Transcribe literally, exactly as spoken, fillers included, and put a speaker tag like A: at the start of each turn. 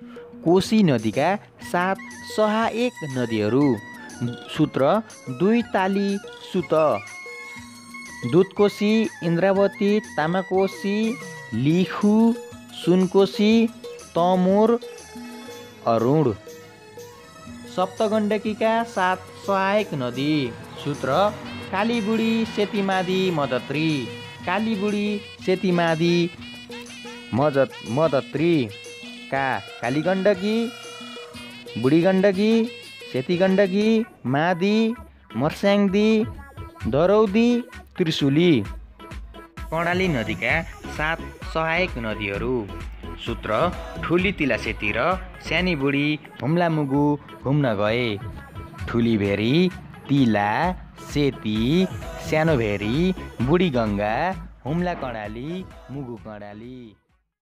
A: कोशी नदीका सात सहायक नदीहरू। सूत्र दुई ताली सुत। दुधकोशी, इन्द्रावती, तामाकोशी, लिखु, सुनकोशी, तमोर, अरुण। सप्तगण्डकीका सात सहायक नदी। सूत्र कालीबुढी, सेतीमादी, मदत्री। कालीबुढी, सेतीमादी, मजत मदत्री का कालीगण्डकी, बुढीगण्डकी, सेतीगण्डकी, मादी, मर्स्याङ्दी, दरौदी, त्रिशुली। कर्णाली नदीका सात सहायक नदीहरू। सूत्र ठुली तिलासेती र सानी बुढी हुम्ला मुगु घुम्न गए। ठुली भेरी, तिला, सेती, सानो भेरी, बुढी गङ्गा, हुम्ला कर्णाली, मुगु कर्णाली।